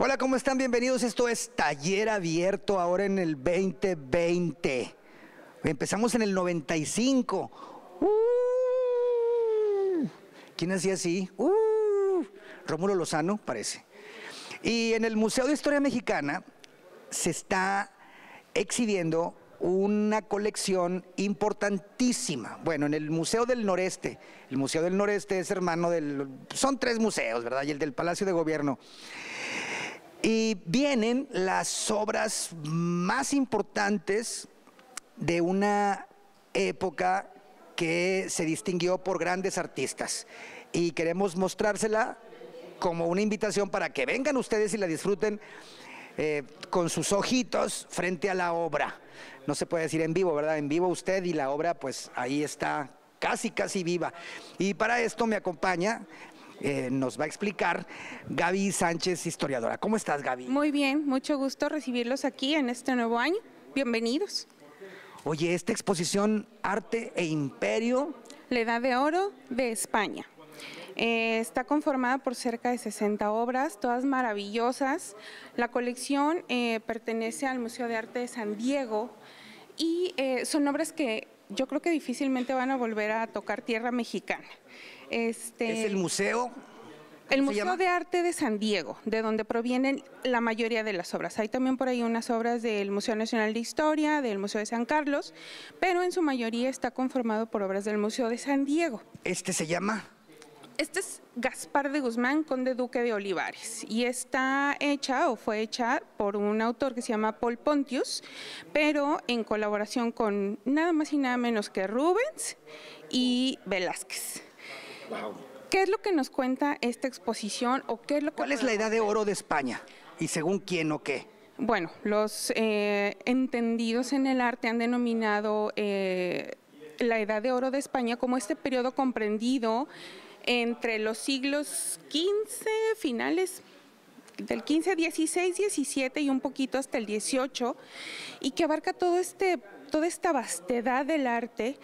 Hola, ¿cómo están? Bienvenidos. Esto es Taller Abierto, ahora en el 2020. Empezamos en el 95. ¿Quién hacía así? Rómulo Lozano, parece. Y en el Museo de Historia Mexicana se está exhibiendo una colección importantísima. Bueno, en el Museo del Noreste. El Museo del Noreste es hermano del... Son tres museos, ¿verdad? Y el del Palacio de Gobierno. Y vienen las obras más importantes de una época que se distinguió por grandes artistas. Y queremos mostrársela como una invitación para que vengan ustedes y la disfruten con sus ojitos frente a la obra. No se puede decir en vivo, ¿verdad? En vivo usted y la obra, pues ahí está casi viva. Y para esto me acompaña... nos va a explicar Gaby Sánchez, historiadora. ¿Cómo estás, Gaby? Muy bien, mucho gusto recibirlos aquí en este nuevo año. Bienvenidos. Oye, esta exposición Arte e Imperio. La Edad de Oro de España. Está conformada por cerca de 60 obras, todas maravillosas. La colección pertenece al Museo de Arte de San Diego y son obras que yo creo que difícilmente van a volver a tocar tierra mexicana. ¿Es el museo? El Museo de Arte de San Diego, de donde provienen la mayoría de las obras. Hay también por ahí unas obras del Museo Nacional de Historia, del Museo de San Carlos, pero en su mayoría está conformado por obras del Museo de San Diego. ¿Este se llama? Este es Gaspar de Guzmán, conde duque de Olivares, y está hecha o fue hecha por un autor que se llama Paul Pontius, pero en colaboración con nada más y nada menos que Rubens y Velázquez. Wow. ¿Qué es lo que nos cuenta esta exposición o qué es lo que... ¿Cuál es la Edad de Oro de España? ¿Y según quién o qué? Bueno, los entendidos en el arte han denominado la Edad de Oro de España como este periodo comprendido entre los siglos XV, finales del XV, XVI, XVII y un poquito hasta el XVIII, y que abarca toda esta vastedad del arte.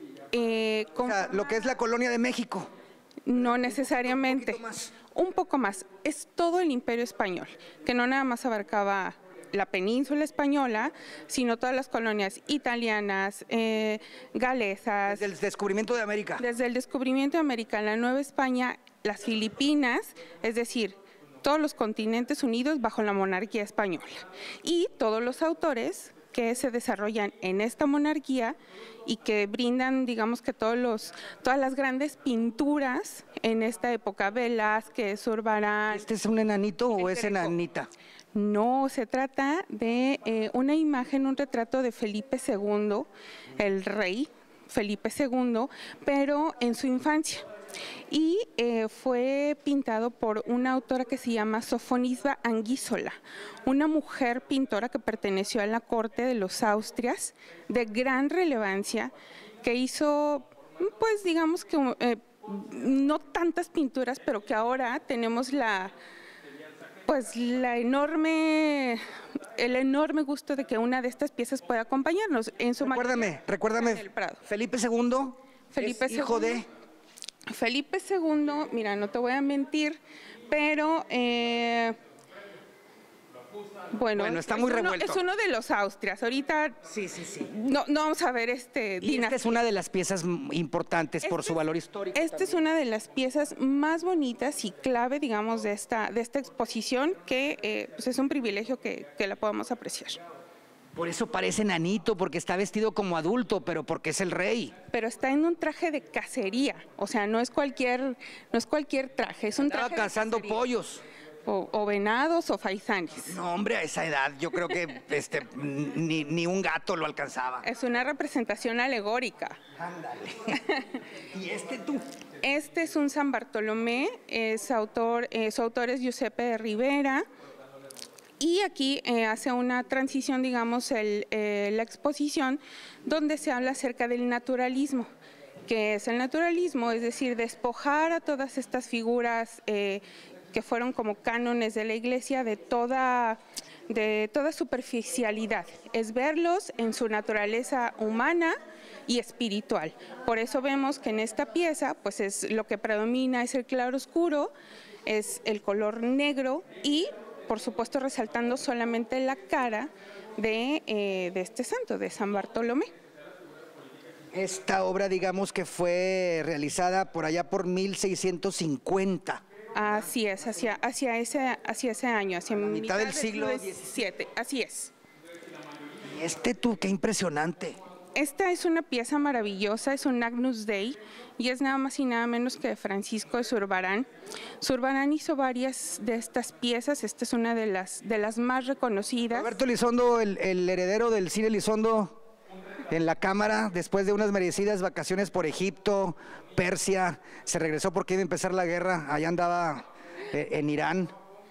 O sea, lo que es la colonia de México. No necesariamente. Un poco más. Es todo el Imperio Español, que no nada más abarcaba la península española, sino todas las colonias italianas, galesas. Desde el descubrimiento de América. Desde el descubrimiento de América, la Nueva España, las Filipinas, es decir, todos los continentes unidos bajo la monarquía española. Y todos los autores que se desarrollan en esta monarquía y que brindan, digamos que todas las grandes pinturas en esta época, Velázquez, Zurbarán. ¿Este es un enanito o es enanita? No, se trata de una imagen, un retrato de Felipe II, el rey Felipe II, pero en su infancia. Y fue pintado por una autora que se llama Sofonisba Anguissola, una mujer pintora que perteneció a la corte de los Austrias, de gran relevancia, que hizo, pues digamos que no tantas pinturas, pero que ahora tenemos el enorme gusto de que una de estas piezas pueda acompañarnos. Recuérdame, Felipe II, Felipe es hijo de... Felipe II, mira, no te voy a mentir, pero bueno, está muy revuelto. Es uno de los Austrias. Ahorita sí. No vamos a ver Y esta es una de las piezas importantes por su valor histórico. Esta es una de las piezas más bonitas y clave, digamos, de esta exposición, que pues es un privilegio que la podamos apreciar. Por eso parece enanito, porque está vestido como adulto, pero porque es el rey. Pero está en un traje de cacería, o sea, no es cualquier traje, es un traje de cazando cacería. Pollos. O venados o faisanes. No, hombre, a esa edad yo creo que ni un gato lo alcanzaba. Es una representación alegórica. Ándale. ¿Y tú? Este es un San Bartolomé, su autor es Giuseppe de Rivera. Y aquí hace una transición, digamos, la exposición, donde se habla acerca del naturalismo. ¿Qué es el naturalismo? Es decir, despojar a todas estas figuras que fueron como cánones de la Iglesia de toda superficialidad. Es verlos en su naturaleza humana y espiritual. Por eso vemos que en esta pieza, pues lo que predomina es el claroscuro, es el color negro y por supuesto resaltando solamente la cara de este santo, de San Bartolomé. Esta obra, digamos que fue realizada por allá por 1650. Así es, hacia ese año, hacia mitad del siglo XVII, así es. Y tú, qué impresionante. Esta es una pieza maravillosa, es un Agnus Dei y es nada más y nada menos que de Francisco de Zurbarán. Zurbarán hizo varias de estas piezas, esta es una de las más reconocidas. Roberto Elizondo, el heredero del cine Elizondo, en la cámara, después de unas merecidas vacaciones por Egipto, Persia, se regresó porque iba a empezar la guerra, allá andaba en Irán.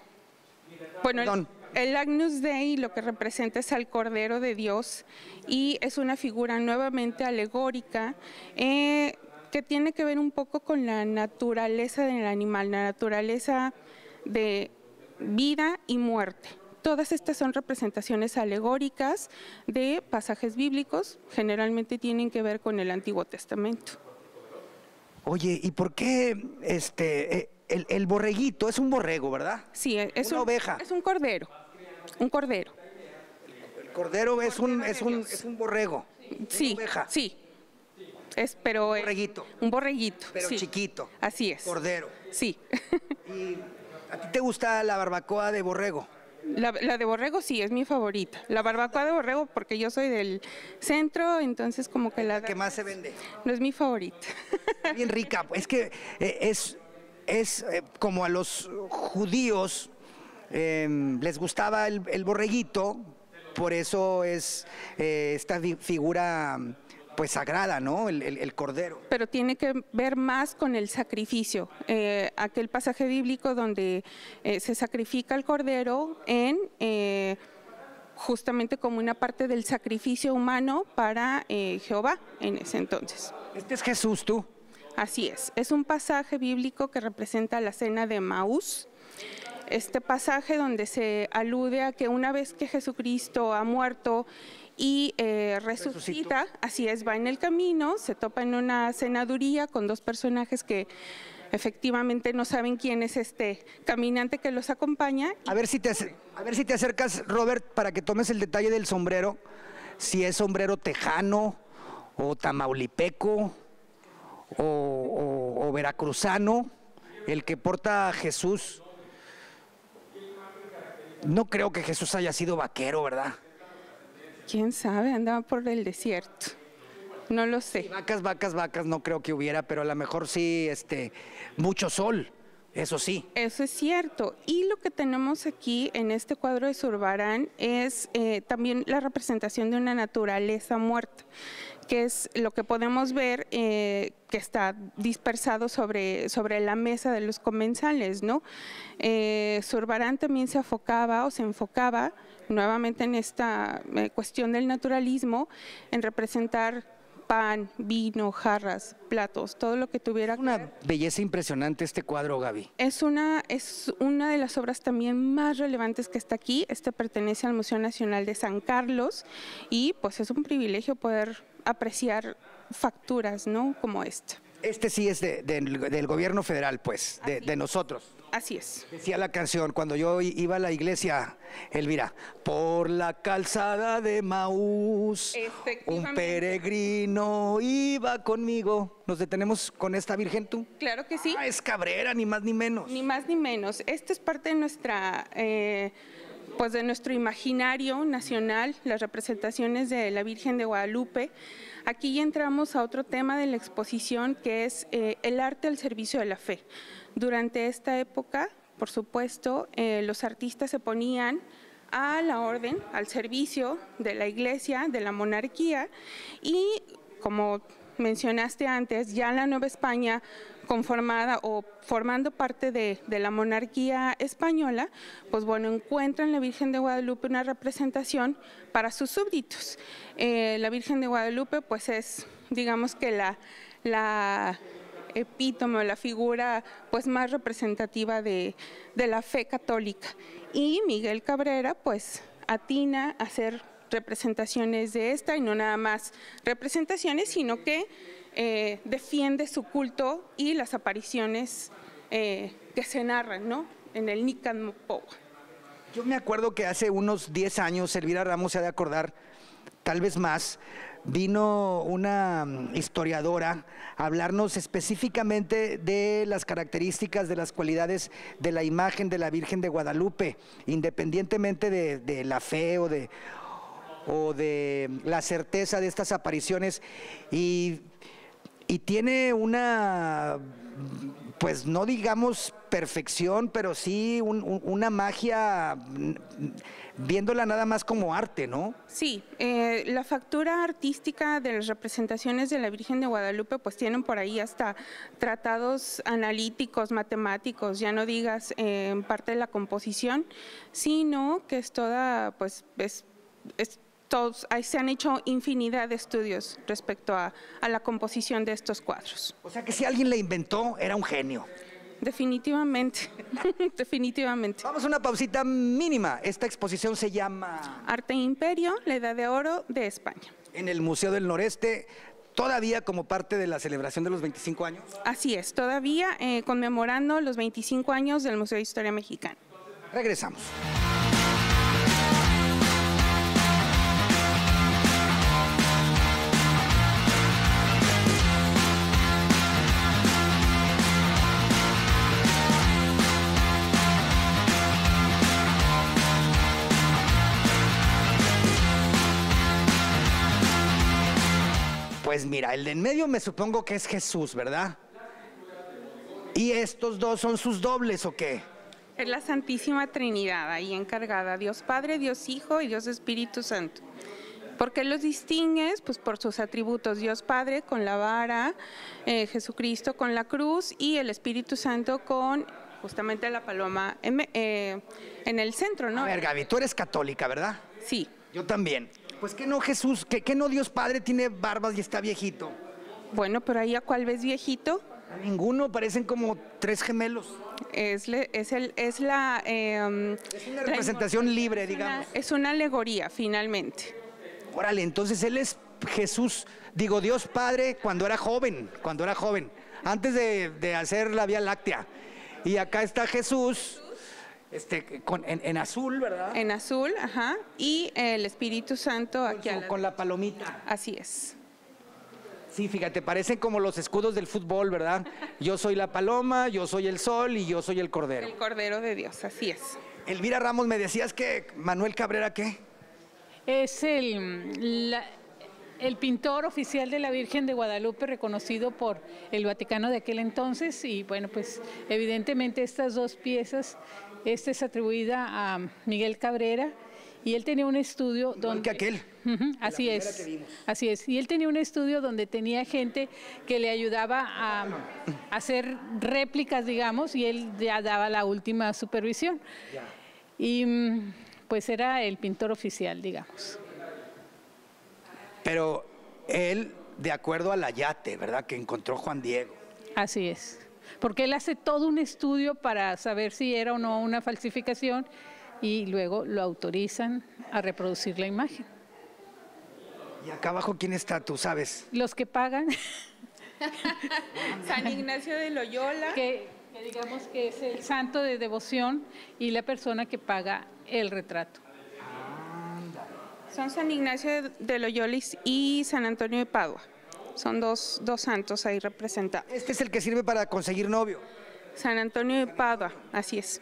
Bueno, el Agnus Dei lo que representa es al Cordero de Dios y es una figura nuevamente alegórica que tiene que ver un poco con la naturaleza del animal, la naturaleza de vida y muerte. Todas estas son representaciones alegóricas de pasajes bíblicos, generalmente tienen que ver con el Antiguo Testamento. Oye, ¿y por qué el borreguito? Es un borrego, ¿verdad? Sí, es una oveja. Es un cordero, un cordero. El cordero es un borrego. Sí, una oveja. sí. Un borreguito. Un borreguito. Pero sí. chiquito. Así es. Cordero. Sí. ¿Y a ti te gusta la barbacoa de borrego? La de borrego sí, es mi favorita. La barbacoa de borrego, porque yo soy del centro, entonces como que la... ¿Qué más se vende? No es mi favorita. Bien rica. Es que es como a los judíos les gustaba el borreguito, por eso es esta figura pues sagrada, ¿no? El cordero. Pero tiene que ver más con el sacrificio. Aquel pasaje bíblico donde se sacrifica el cordero justamente como una parte del sacrificio humano para Jehová en ese entonces. Este es Jesús, tú. Así es un pasaje bíblico que representa la cena de Maús. Este pasaje donde se alude a que una vez que Jesucristo ha muerto y resucita, así es, va en el camino, se topa en una cenaduría con dos personajes que efectivamente no saben quién es este caminante que los acompaña. A ver si te acercas, Robert, para que tomes el detalle del sombrero, si es sombrero tejano o tamaulipeco o veracruzano, el que porta Jesús. No creo que Jesús haya sido vaquero, ¿verdad? ¿Quién sabe? Andaba por el desierto. No lo sé. Sí, vacas, no creo que hubiera, pero a lo mejor sí, mucho sol, eso sí. Eso es cierto. Y lo que tenemos aquí en este cuadro de Zurbarán es también la representación de una naturaleza muerta, que es lo que podemos ver que está dispersado sobre la mesa de los comensales, ¿no? Zurbarán también se enfocaba nuevamente en esta cuestión del naturalismo, en representar pan, vino, jarras, platos, todo lo que tuviera. Una belleza impresionante este cuadro, Gaby. Es una de las obras también más relevantes que está aquí. Este pertenece al Museo Nacional de San Carlos y pues es un privilegio poder apreciar facturas, ¿no? Como esta. Este sí es del gobierno federal, pues, de nosotros. Así es. Decía la canción, cuando yo iba a la iglesia, Elvira, por la calzada de Maús, un peregrino iba conmigo. ¿Nos detenemos con esta Virgen tú? Claro que sí. Ah, es Cabrera, ni más ni menos. Ni más ni menos. Esta es parte de nuestra... pues de nuestro imaginario nacional, las representaciones de la Virgen de Guadalupe. Aquí ya entramos a otro tema de la exposición, que es el arte al servicio de la fe. Durante esta época, por supuesto, los artistas se ponían a la orden, al servicio de la Iglesia, de la monarquía, y como mencionaste antes, ya la Nueva España conformada o formando parte de la monarquía española, pues bueno, encuentran en la Virgen de Guadalupe una representación para sus súbditos. La Virgen de Guadalupe pues es, digamos que la epítome o la figura pues más representativa de la fe católica. Y Miguel Cabrera pues atina a hacer representaciones de esta, y no nada más representaciones, sino que defiende su culto y las apariciones que se narran, ¿no? En el Nican Mopoa. Yo me acuerdo que hace unos 10 años, Elvira Ramos se ha de acordar, tal vez más, vino una historiadora a hablarnos específicamente de las características, de las cualidades de la imagen de la Virgen de Guadalupe, independientemente de la fe o de la certeza de estas apariciones, y tiene una, pues no digamos perfección, pero sí una magia, viéndola nada más como arte, ¿no? Sí, la factura artística de las representaciones de la Virgen de Guadalupe pues tienen por ahí hasta tratados analíticos, matemáticos, ya no digas en parte de la composición, sino que es toda, pues se han hecho infinidad de estudios respecto a la composición de estos cuadros. O sea que si alguien la inventó, era un genio. Definitivamente, definitivamente. Vamos a una pausita mínima. Esta exposición se llama Arte e Imperio, la Edad de Oro de España. En el Museo del Noreste, todavía como parte de la celebración de los 25 años. Así es, todavía conmemorando los 25 años del Museo de Historia Mexicana. Regresamos. Pues mira, el de en medio me supongo que es Jesús, ¿verdad? ¿Y estos dos son sus dobles o qué? Es la Santísima Trinidad ahí encargada, Dios Padre, Dios Hijo y Dios Espíritu Santo. ¿Por qué los distingues? Pues por sus atributos, Dios Padre con la vara, Jesucristo con la cruz y el Espíritu Santo con justamente la paloma en el centro, ¿no? A ver, Gaby, tú eres católica, ¿verdad? Sí. Yo también. Pues que no Jesús, que no Dios Padre tiene barbas y está viejito. Bueno, pero ahí a cuál ves viejito. A ninguno, parecen como 3 gemelos. Es una representación libre, digamos. Es una alegoría, finalmente. Órale, entonces él es Jesús, digo Dios Padre cuando era joven, antes de hacer la Vía Láctea. Y acá está Jesús. En azul, ¿verdad? En azul, ajá. Y el Espíritu Santo aquí con la palomita. Así es. Sí, fíjate, parecen como los escudos del fútbol, ¿verdad? Yo soy la paloma, yo soy el sol y yo soy el cordero. El cordero de Dios, así es. Elvira Ramos, me decías que Manuel Cabrera, ¿qué? Es el pintor oficial de la Virgen de Guadalupe, reconocido por el Vaticano de aquel entonces. Y bueno, pues evidentemente estas dos piezas, esta es atribuida a Miguel Cabrera, y él tenía un estudio donde... que aquel. Así es, así es. Y él tenía un estudio donde tenía gente que le ayudaba a hacer réplicas, digamos, y él ya daba la última supervisión. Ya. Y pues era el pintor oficial, digamos. Pero él, de acuerdo a la yate, ¿verdad?, que encontró Juan Diego. Así es. Porque él hace todo un estudio para saber si era o no una falsificación y luego lo autorizan a reproducir la imagen. ¿Y acá abajo quién está, tú sabes? Los que pagan. San Ignacio de Loyola. Que digamos que es el santo de devoción y la persona que paga el retrato. Son San Ignacio de Loyola y San Antonio de Padua. Son dos santos ahí representados. Este es el que sirve para conseguir novio. San Antonio de Padua, así es.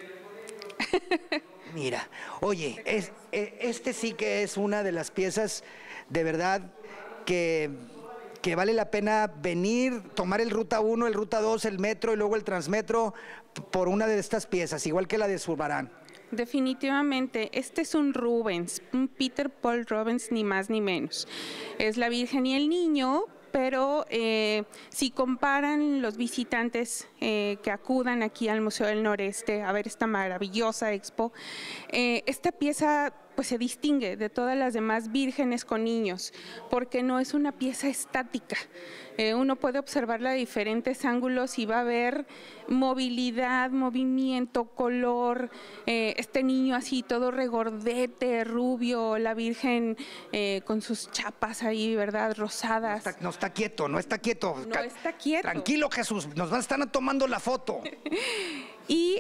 Mira, oye, este sí que es una de las piezas de verdad que vale la pena venir, tomar el Ruta 1, el Ruta 2, el metro y luego el Transmetro por una de estas piezas, igual que la de Zurbarán. Definitivamente, este es un Rubens, un Peter Paul Rubens, ni más ni menos. Es la Virgen y el Niño, pero si comparan los visitantes que acudan aquí al Museo del Noreste a ver esta maravillosa expo, esta pieza pues se distingue de todas las demás vírgenes con niños, porque no es una pieza estática. Uno puede observarla de diferentes ángulos y va a ver movilidad, movimiento, color, este niño así todo regordete, rubio, la Virgen con sus chapas ahí, ¿verdad?, rosadas. No está quieto. No está quieto. Tranquilo, Jesús, nos van a estar tomando la foto. Y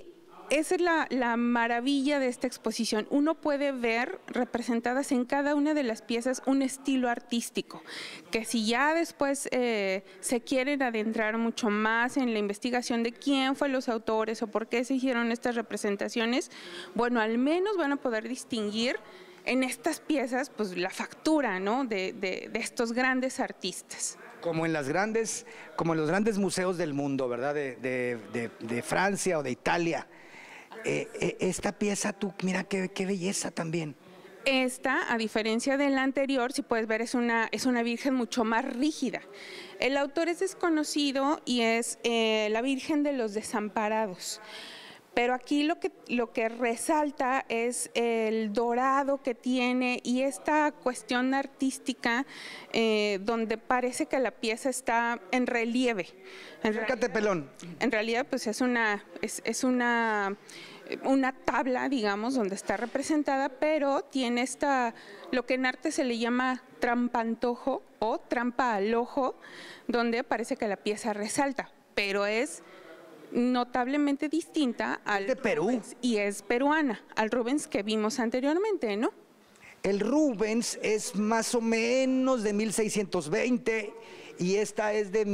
esa es la maravilla de esta exposición. Uno puede ver representadas en cada una de las piezas un estilo artístico, que si ya después se quieren adentrar mucho más en la investigación de quién fue los autores o por qué se hicieron estas representaciones, bueno, al menos van a poder distinguir en estas piezas pues la factura, ¿no?, de estos grandes artistas. Como en los grandes museos del mundo, ¿verdad? De Francia o de Italia. Esta pieza, tú, mira qué belleza también. Esta, a diferencia de la anterior, si puedes ver, es una virgen mucho más rígida. El autor es desconocido y es la Virgen de los Desamparados. Pero aquí lo que resalta es el dorado que tiene y esta cuestión artística donde parece que la pieza está en relieve. Acércate, pelón. En realidad, pues es una tabla, digamos, donde está representada, pero tiene lo que en arte se le llama trampantojo o trampa al ojo, donde parece que la pieza resalta, pero es notablemente distinta al de Perú. Rubens, y es peruana, al Rubens que vimos anteriormente, ¿no? El Rubens es más o menos de 1620 y esta es de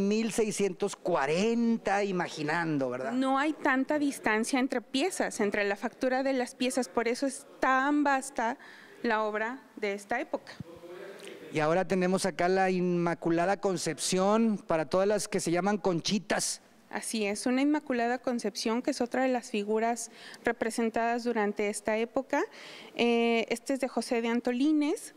1640, imaginando, ¿verdad? No hay tanta distancia entre piezas, entre la factura de las piezas, por eso es tan vasta la obra de esta época. Y ahora tenemos acá la Inmaculada Concepción para todas las que se llaman conchitas. Así es, una Inmaculada Concepción, que es otra de las figuras representadas durante esta época. Este es de José de Antolínez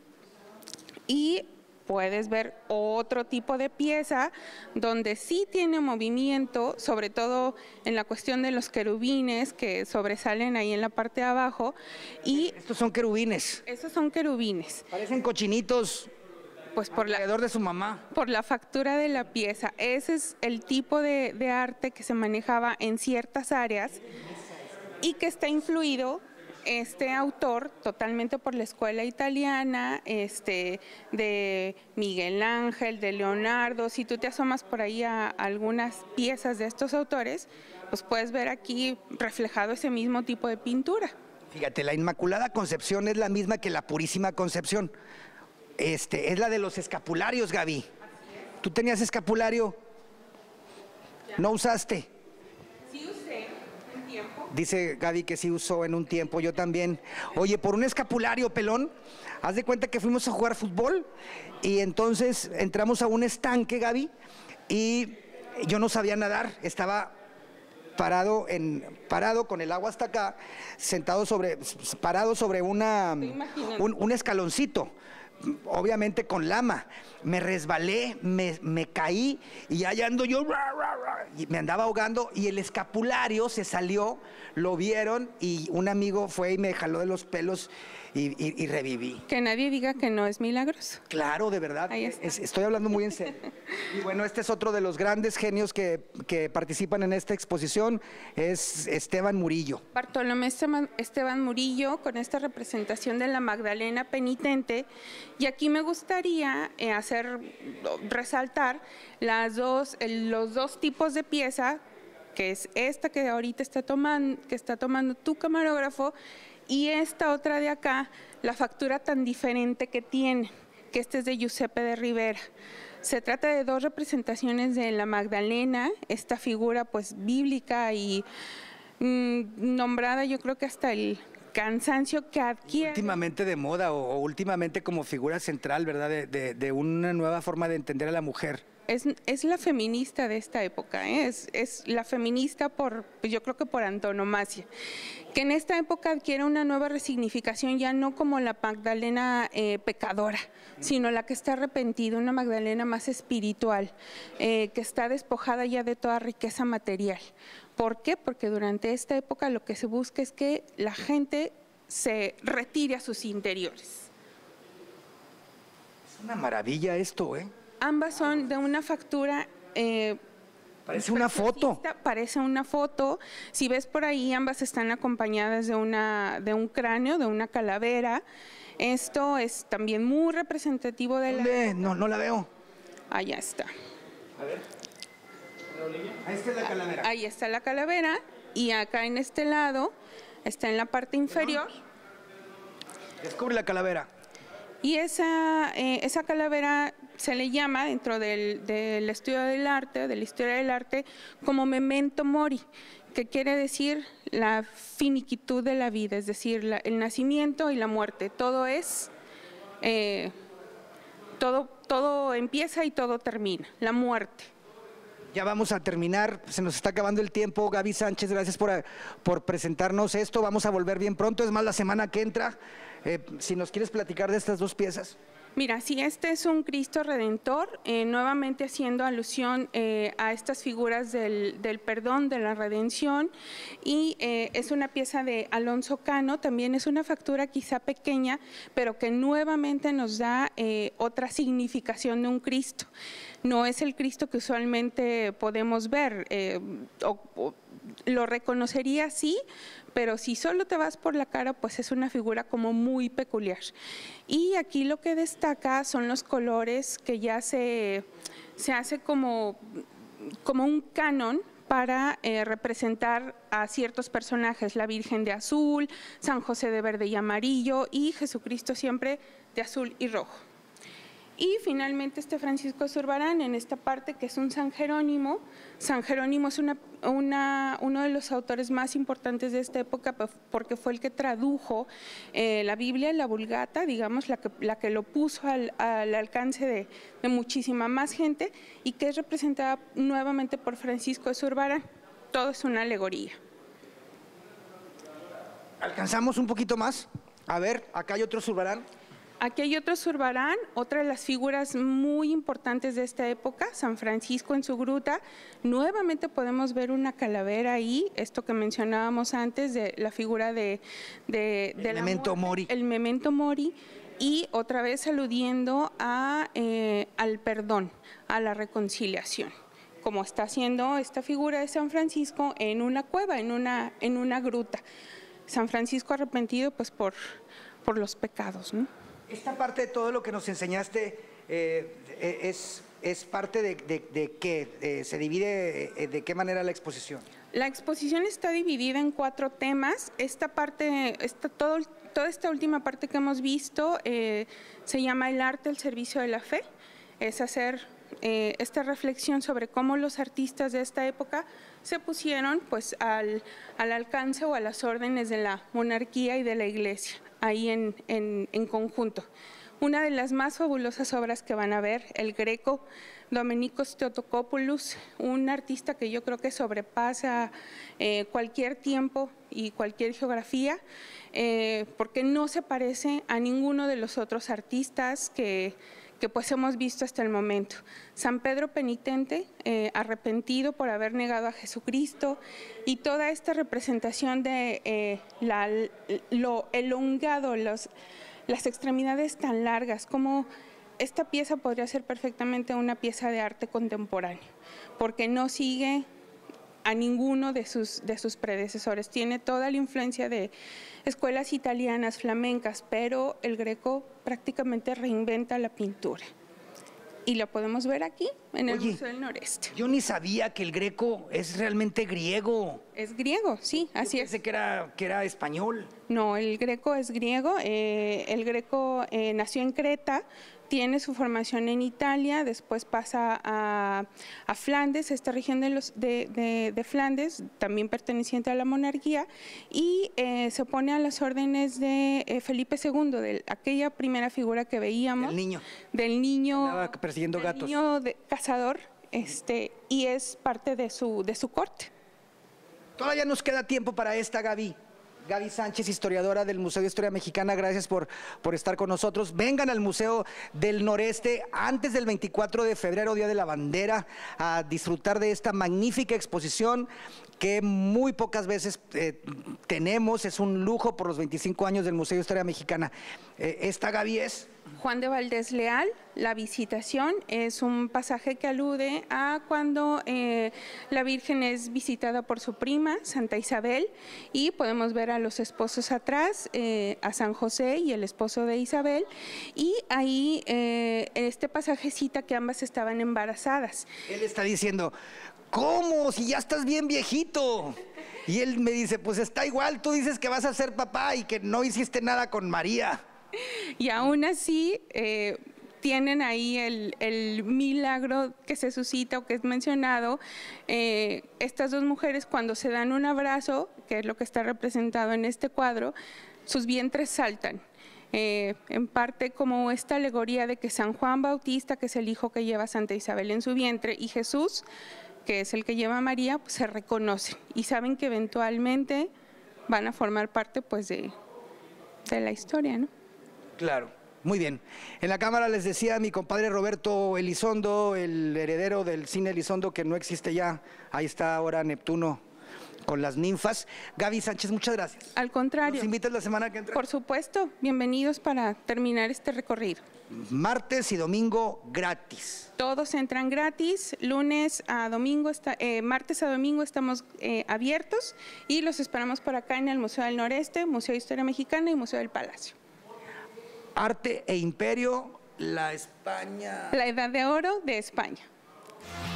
y puedes ver otro tipo de pieza donde sí tiene movimiento, sobre todo en la cuestión de los querubines que sobresalen ahí en la parte de abajo. Y estos son querubines. Esos son querubines. Parecen cochinitos. Pues alrededor de su mamá. Por la factura de la pieza. Ese es el tipo de arte que se manejaba en ciertas áreas y que está influido este autor totalmente por la escuela italiana, de Miguel Ángel, de Leonardo. Si tú te asomas por ahí a algunas piezas de estos autores, pues puedes ver aquí reflejado ese mismo tipo de pintura. Fíjate, la Inmaculada Concepción es la misma que la Purísima Concepción. Es la de los escapularios, Gaby. ¿Tú tenías escapulario? ¿No usaste? Sí usé un tiempo. Dice Gaby que sí usó en un tiempo, yo también. Oye, por un escapulario, pelón, haz de cuenta que fuimos a jugar fútbol y entonces entramos a un estanque, Gaby, y yo no sabía nadar, estaba parado con el agua hasta acá, parado sobre un escaloncito. Obviamente con lama, me resbalé, me caí y allá ando yo, y me andaba ahogando y el escapulario se salió, lo vieron y un amigo fue y me jaló de los pelos y reviví. Que nadie diga que no es milagroso. Claro, de verdad, estoy hablando muy en serio. Y bueno, este es otro de los grandes genios que participan en esta exposición, es Esteban Murillo. Bartolomé Esteban Murillo, con esta representación de la Magdalena penitente. Y aquí me gustaría resaltar los dos tipos de pieza, que es esta que ahorita está tomando tu camarógrafo, y esta otra de acá, la factura tan diferente que tiene, que este es de Giuseppe de Rivera. Se trata de dos representaciones de la Magdalena, esta figura pues bíblica y nombrada, yo creo que hasta el cansancio que adquiere. Últimamente de moda o últimamente como figura central, ¿verdad? De una nueva forma de entender a la mujer. Es la feminista de esta época, ¿eh? Es la feminista yo creo que por antonomasia, que en esta época adquiere una nueva resignificación, ya no como la Magdalena pecadora, sino la que está arrepentida, una Magdalena más espiritual, que está despojada ya de toda riqueza material. ¿Por qué? Porque durante esta época lo que se busca es que la gente se retire a sus interiores. Es una maravilla esto, ¿eh? Ambas son de una factura. Parece una foto. Parece una foto. Si ves por ahí, ambas están acompañadas de un cráneo, de una calavera. Esto es también muy representativo de la... No la veo. Allá está. A ver. Ahí está la calavera. Ahí está la calavera. Y acá en este lado está en la parte inferior. Descubre la calavera. Y esa calavera se le llama dentro del estudio del arte, de la historia del arte, como memento mori, que quiere decir la finiquitud de la vida, es decir, el nacimiento y la muerte. Todo es, todo empieza y todo termina, la muerte. Ya vamos a terminar, se nos está acabando el tiempo. Gaby Sánchez, gracias por presentarnos esto. Vamos a volver bien pronto, es más, la semana que entra. Si nos quieres platicar de estas dos piezas. Mira, sí, este es un Cristo Redentor, nuevamente haciendo alusión a estas figuras del perdón, de la redención, y es una pieza de Alonso Cano, también es una factura quizá pequeña, pero que nuevamente nos da otra significación de un Cristo. No es el Cristo que usualmente podemos ver, lo reconocería sí, pero si solo te vas por la cara, pues es una figura como muy peculiar. Y aquí lo que destaca son los colores, que ya se hace como un canon para representar a ciertos personajes, la Virgen de azul, San José de verde y amarillo y Jesucristo siempre de azul y rojo. Y finalmente Francisco de Zurbarán en esta parte que es un San Jerónimo. San Jerónimo es uno de los autores más importantes de esta época porque fue el que tradujo la Biblia, la Vulgata, digamos, la que lo puso al alcance de muchísima más gente y que es representada nuevamente por Francisco de Zurbarán. Todo es una alegoría. ¿Alcanzamos un poquito más? A ver, acá hay otro Zurbarán. Aquí hay otro Zurbarán, otra de las figuras muy importantes de esta época, San Francisco en su gruta. Nuevamente podemos ver una calavera ahí, esto que mencionábamos antes de la figura de el memento mori. El memento mori, y otra vez aludiendo al perdón, a la reconciliación, como está haciendo esta figura de San Francisco en una cueva, en una gruta. San Francisco arrepentido pues por los pecados, ¿no? Esta parte de todo lo que nos enseñaste es parte de qué, se divide de qué manera la exposición. La exposición está dividida en 4 temas. Esta parte, toda esta última parte que hemos visto se llama el arte al servicio de la fe. Es hacer esta reflexión sobre cómo los artistas de esta época se pusieron pues al alcance o a las órdenes de la monarquía y de la iglesia, ahí en conjunto. Una de las más fabulosas obras que van a ver, el Greco, Domenicos Theotokopoulos, un artista que yo creo que sobrepasa cualquier tiempo y cualquier geografía, porque no se parece a ninguno de los otros artistas que pues hemos visto hasta el momento. San Pedro penitente, arrepentido por haber negado a Jesucristo, y toda esta representación de lo elongado, las extremidades tan largas, como esta pieza podría ser perfectamente una pieza de arte contemporáneo, porque no sigue a ninguno de sus predecesores. Tiene toda la influencia de escuelas italianas, flamencas, pero el Greco prácticamente reinventa la pintura. Y lo podemos ver aquí, en el Museo del Noreste. Yo ni sabía que el Greco es realmente griego. Es griego, sí, así es. Pensé que era español. No, el Greco es griego. El Greco nació en Creta, tiene su formación en Italia, después pasa a Flandes, esta región de Flandes, también perteneciente a la monarquía, y se opone a las órdenes de Felipe II, de aquella primera figura que veíamos. Del niño. Andaba persiguiendo gatos. Niño cazador, y es parte de su corte. Todavía nos queda tiempo para esta, Gaby. Gaby Sánchez, historiadora del Museo de Historia Mexicana, gracias por estar con nosotros. Vengan al Museo del Noreste antes del 24 de febrero, Día de la Bandera, a disfrutar de esta magnífica exposición que muy pocas veces tenemos. Es un lujo por los 25 años del Museo de Historia Mexicana. Esta, Gaby, es Juan de Valdés Leal. La visitación es un pasaje que alude a cuando la Virgen es visitada por su prima, Santa Isabel, y podemos ver a los esposos atrás, a San José y el esposo de Isabel, y ahí este pasaje cita que ambas estaban embarazadas. Él está diciendo, ¿cómo? Si ya estás bien viejito. Y él me dice, pues está igual, tú dices que vas a ser papá y que no hiciste nada con María. Y aún así, tienen ahí el milagro que se suscita o que es mencionado. Estas dos mujeres, cuando se dan un abrazo, que es lo que está representado en este cuadro, sus vientres saltan. En parte como esta alegoría de que San Juan Bautista, que es el hijo que lleva a Santa Isabel en su vientre, y Jesús, que es el que lleva a María, pues se reconocen y saben que eventualmente van a formar parte pues de la historia, ¿no? Claro, muy bien. En la cámara les decía mi compadre Roberto Elizondo, el heredero del cine Elizondo, que no existe ya. Ahí está ahora Neptuno con las ninfas. Gaby Sánchez, muchas gracias. Al contrario. ¿Nos invitas la semana que entra? Por supuesto, bienvenidos para terminar este recorrido. Martes y domingo gratis. Todos entran gratis, lunes a domingo, martes a domingo estamos abiertos y los esperamos por acá en el Museo del Noreste, Museo de Historia Mexicana y Museo del Palacio. Arte e Imperio, la España... La Edad de Oro de España.